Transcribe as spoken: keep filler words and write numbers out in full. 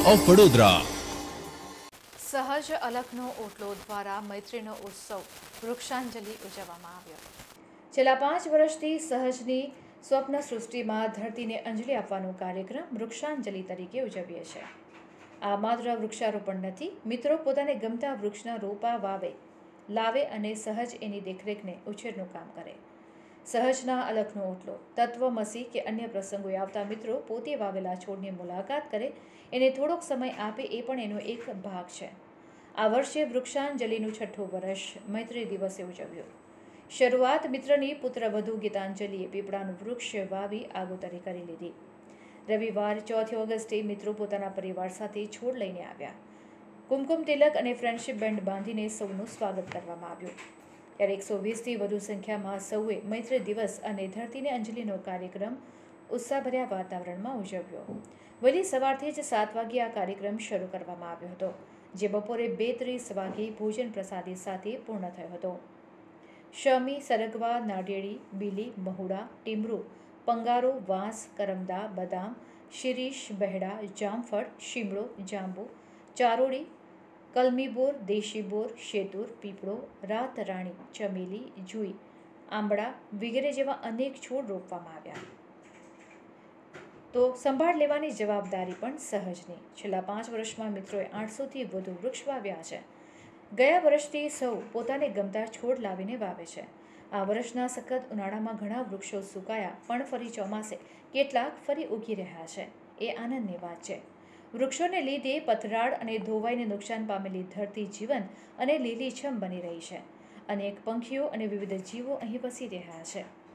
Of Vadodara. સહજ અલખનો ઓટલો દ્વારા મૈત્રીનો ઉત્સવ વૃક્ષાંજલિ ઉજવવામાં આવ્યો. છેલ્લા પાંચ વર્ષથી સહજની સ્વપ્ન સૃષ્ટિમાં ધરતીને અંજલિ આપવાનો કાર્યક્રમ વૃક્ષાંજલિ તરીકે ઉજવીએ છીએ. આ માત્ર વૃક્ષારોપણ નથી, મિત્રો પોતાને ગમતા વૃક્ષના રોપા વાવે, લાવે અને સહજ એની દેખરેખને ઉછેરનું કામ કરે. સહજના અલખનો ઓટલો તત્વમસી કે અન્ય પ્રસંગોએ આવતા મિત્રો પોતે વાવેલા છોડની મુલાકાત કરે, એને થોડોક સમય આપે, એ પણ એનો એક ભાગ છે. આ વર્ષે વૃક્ષાંજલિનું છઠ્ઠું વર્ષ મૈત્રી દિવસે ઉજવ્યું. શરૂઆત મિત્રની પુત્રવધુ ગીતાંજલિએ પીપળાનું વૃક્ષ વાવી આગોતરી કરી લીધી. રવિવાર ચોથી ઓગસ્ટે મિત્રો પોતાના પરિવાર સાથે છોડ લઈને આવ્યા. કુમકુમ તિલક અને ફ્રેન્ડશિપ બેન્ડ બાંધીને સૌનું સ્વાગત કરવામાં આવ્યું. ત્યારે એકસો વીસથી વધુ સંખ્યામાં સૌએ મૈત્રી દિવસ અને ધરતીને અંજલિનો કાર્યક્રમ ઉત્સાહભર્યા વાતાવરણમાં ઉજવ્યો. વહેલી સવારથી જ સાત વાગ્યે આ કાર્યક્રમ શરૂ કરવામાં આવ્યો હતો, જે બપોરે બે ત્રીસ વાગ્યે ભોજન પ્રસાદી સાથે પૂર્ણ થયો હતો. શમી, સરગવા, નાળિયેરી, બીલી, મહુડા, ટીમરૂ, પંગારો, વાંસ, કરમદા, બદામ, શિરીષ, બહેડા, જામફળ, શીમળો, જાંબુ, ચારોળી, કલમી બોર, દેશી બોર, શેતુર, પીપળો, રાત રાણી, ચમેલી, જુઈ, આંબળા વગેરે જેવા અનેક છોડ રોપવામાં આવ્યા. તો સંભાળ લેવાની જવાબદારી પણ સહજની. છેલ્લા પાંચ વર્ષમાં મિત્રોએ આઠસોથી વધુ વૃક્ષ વાવ્યા છે. ગયા વર્ષથી સૌ પોતાને ગમતા છોડ લાવીને વાવે છે. આ વર્ષના સખત ઉનાળામાં ઘણા વૃક્ષો સુકાયા, પણ ફરી ચોમાસે કેટલાક ફરી ઉગી રહ્યા છે. એ આનંદની વાત છે. વૃક્ષોને લીધે પથરાળ અને ધોવાઈને નુકસાન પામેલી ધરતી જીવંત અને લીલીછમ બની રહી છે. અનેક પંખીઓ અને વિવિધ જીવો અહીં વસી રહ્યા છે.